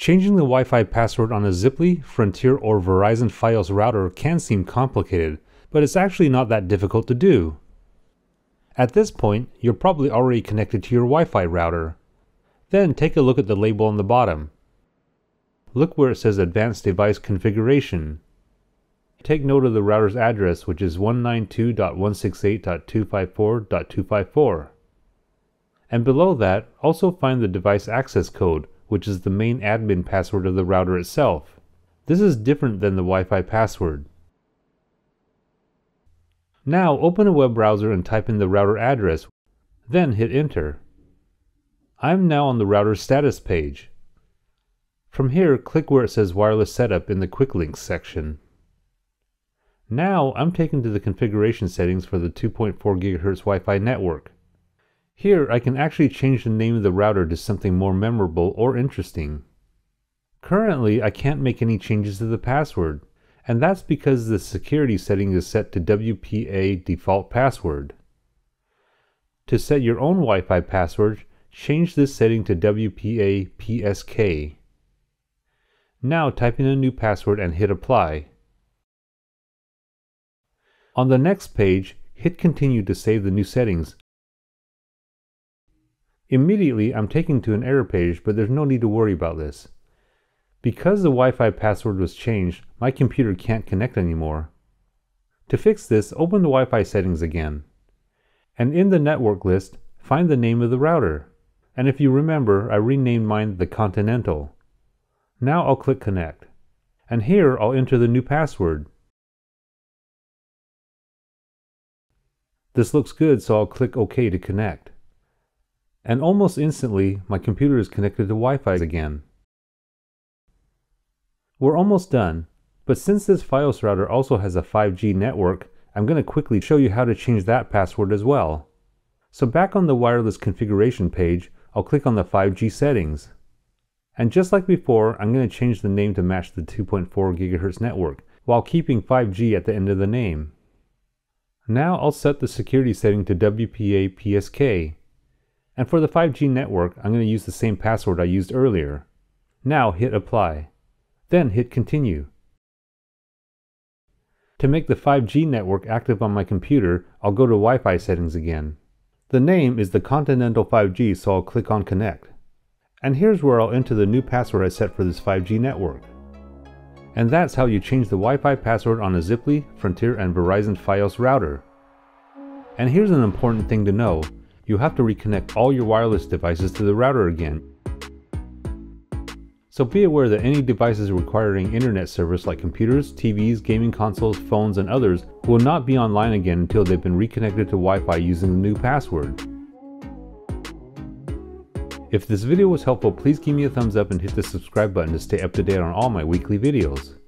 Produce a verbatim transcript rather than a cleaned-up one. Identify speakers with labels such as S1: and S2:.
S1: Changing the Wi-Fi password on a Ziply, Frontier, or Verizon FIOS router can seem complicated, but it's actually not that difficult to do. At this point, you're probably already connected to your Wi-Fi router. Then take a look at the label on the bottom. Look where it says Advanced Device Configuration. Take note of the router's address, which is one ninety-two dot one sixty-eight dot two fifty-four dot two fifty-four. And below that, also find the device access code, which is the main admin password of the router itself. This is different than the Wi-Fi password. Now open a web browser and type in the router address, then hit enter. I'm now on the router's status page. From here, click where it says Wireless Setup in the Quick Links section. Now I'm taken to the configuration settings for the two point four gigahertz Wi-Fi network. Here I can actually change the name of the router to something more memorable or interesting. Currently I can't make any changes to the password, and that's because the security setting is set to W P A default password. To set your own Wi-Fi password, change this setting to W P A P S K. Now type in a new password and hit apply. On the next page, hit continue to save the new settings. Immediately I'm taken to an error page, but there's no need to worry about this. Because the Wi-Fi password was changed, my computer can't connect anymore. To fix this, open the Wi-Fi settings again. And in the network list, find the name of the router. And if you remember, I renamed mine the Continental. Now I'll click Connect. And here I'll enter the new password. This looks good, so I'll click OK to connect. And almost instantly, my computer is connected to Wi-Fi again. We're almost done, but since this FIOS router also has a five G network, I'm going to quickly show you how to change that password as well. So back on the wireless configuration page, I'll click on the five G settings. And just like before, I'm going to change the name to match the two point four gigahertz network, while keeping five G at the end of the name. Now I'll set the security setting to W P A P S K. And for the five G network, I'm going to use the same password I used earlier. Now hit apply. Then hit continue. To make the five G network active on my computer, I'll go to Wi-Fi settings again. The name is the Continental five G, so I'll click on connect. And here's where I'll enter the new password I set for this five G network. And that's how you change the Wi-Fi password on a Ziply, Frontier, and Verizon FIOS router. And here's an important thing to know. You have to reconnect all your wireless devices to the router again. So be aware that any devices requiring internet service like computers, T Vs, gaming consoles, phones, and others will not be online again until they've been reconnected to Wi-Fi using the new password. If this video was helpful, please give me a thumbs up and hit the subscribe button to stay up to date on all my weekly videos.